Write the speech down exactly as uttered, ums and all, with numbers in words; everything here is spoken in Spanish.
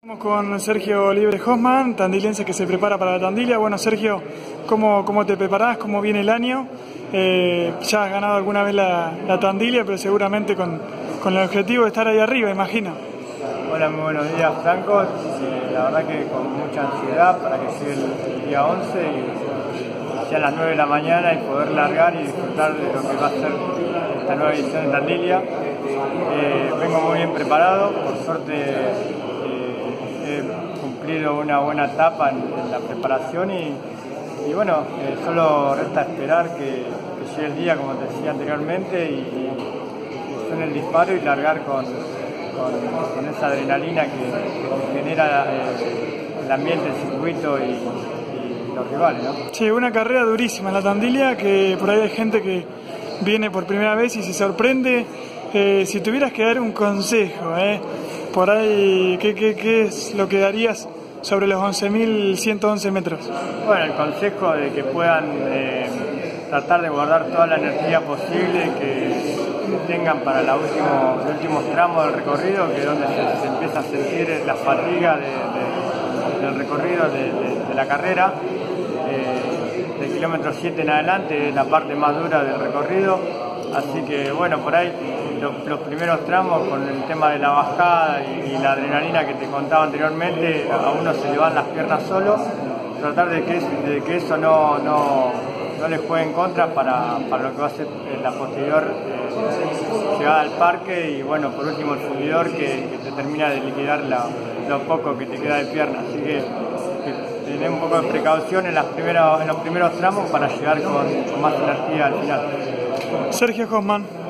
Estamos con Sergio Liebre Hossmann, tandilense que se prepara para la Tandilia. Bueno, Sergio, ¿cómo, cómo te preparás? ¿Cómo viene el año? Eh, ya has ganado alguna vez la, la Tandilia, pero seguramente con, con el objetivo de estar ahí arriba, imagino. Hola, muy buenos días, Franco. Eh, la verdad que con mucha ansiedad para que llegue el, el día once y sea las nueve de la mañana y poder largar y disfrutar de lo que va a ser esta nueva edición de Tandilia. Eh, vengo muy bien preparado, por suerte eh, he cumplido una buena etapa en, en la preparación y, y bueno, eh, solo resta esperar que, que llegue el día, como te decía anteriormente, y, y suene el disparo y largar con, con, con esa adrenalina que, que genera eh, el ambiente, el circuito y, y los rivales, ¿no? Sí, una carrera durísima en la Tandilia, que por ahí hay gente que viene por primera vez y se sorprende. Eh, si tuvieras que dar un consejo, eh, por ahí, ¿qué, qué, qué es lo que darías sobre los once mil ciento once metros? Bueno, el consejo de que puedan eh, tratar de guardar toda la energía posible que, que tengan para la último, los últimos tramos del recorrido, que es donde se, se empieza a sentir la fatiga de, de, del recorrido de, de, de la carrera. Eh, del kilómetro siete en adelante es la parte más dura del recorrido, así que bueno, por ahí los, los primeros tramos con el tema de la bajada y, y la adrenalina que te contaba anteriormente, a uno se le van las piernas solo, tratar de que, de que eso no, no, no les juegue en contra para, para lo que va a ser la posterior eh, llegada al parque y bueno, por último el fundidor que, que te termina de liquidar la, lo poco que te queda de pierna, así que, que tener un poco de precaución en, las primeras, en los primeros tramos para llegar con, con más energía al final. Sergio Hossmann.